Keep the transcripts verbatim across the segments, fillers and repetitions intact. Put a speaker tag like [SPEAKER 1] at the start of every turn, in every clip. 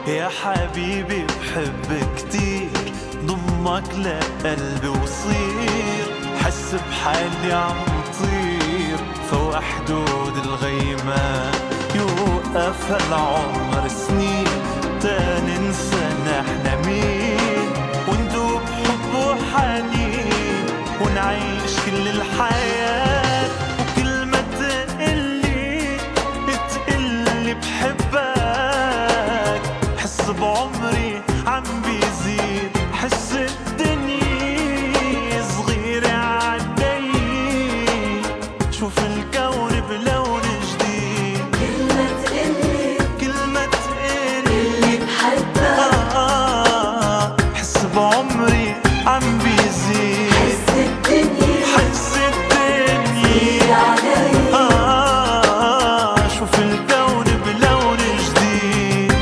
[SPEAKER 1] يا حبيبي بحب كتير، ضمك لقلبي وصير، حس بحالي عم طير فوق حدود الغيمة. يوقف هالعمر سنين تا ننسى نحنا مين، وندوب حب وحنين ونعيش كل الحياة. وكل ما تقلي تقلي بحبك، حس بعمري عم بيزيد، حس الدنيا صغيرة عالدي، شوف الكون بلون جديد.
[SPEAKER 2] كل ما تقلي
[SPEAKER 1] كل ما تقلي
[SPEAKER 2] بحبك،
[SPEAKER 1] آه آه حس بعمري عم بيزيد،
[SPEAKER 2] حس الدنيا
[SPEAKER 1] حس الدنيا
[SPEAKER 2] علي.
[SPEAKER 1] آه شوف الكون بلون جديد.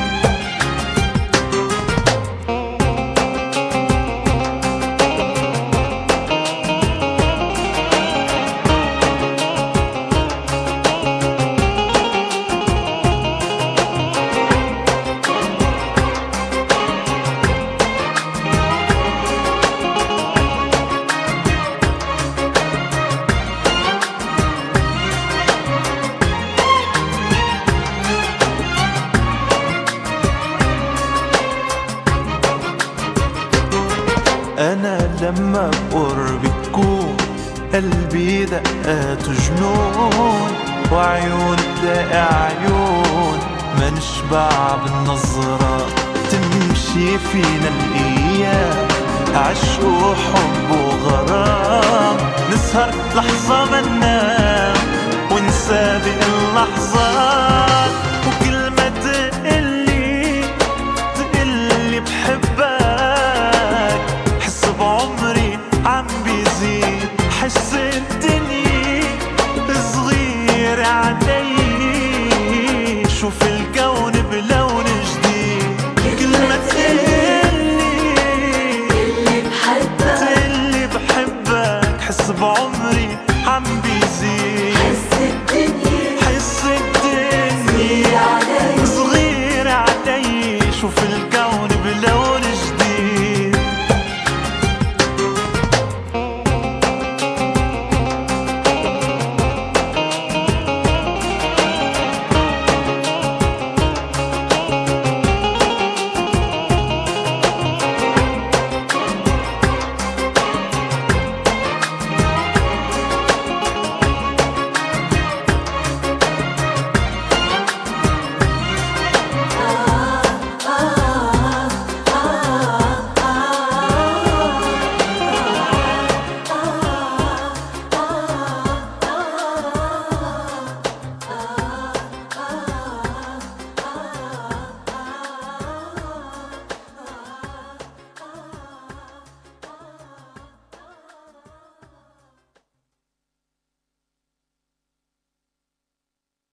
[SPEAKER 1] أنا لما بقربي بكون قلبي دقات جنون، وعيون تلاقي عيون ما نشبع بالنظرة. تمشي فينا الأيام عشق وحب وغرام، نسهر لحظة ما ننام ونسابق اللحظات. وكل ما تقلي تقلي بحبك، حس بعمري عم بيزيد، حس الدنيا صغيرة علي، شوف الكون بلون جديد. كل ما تقلي
[SPEAKER 2] بحبك،
[SPEAKER 1] تقلي بحبك، حس بعمري عم بيزيد،
[SPEAKER 2] حس الدنيا
[SPEAKER 1] حس الدنيا
[SPEAKER 2] علي.
[SPEAKER 1] صغيرة علي، شوف الكون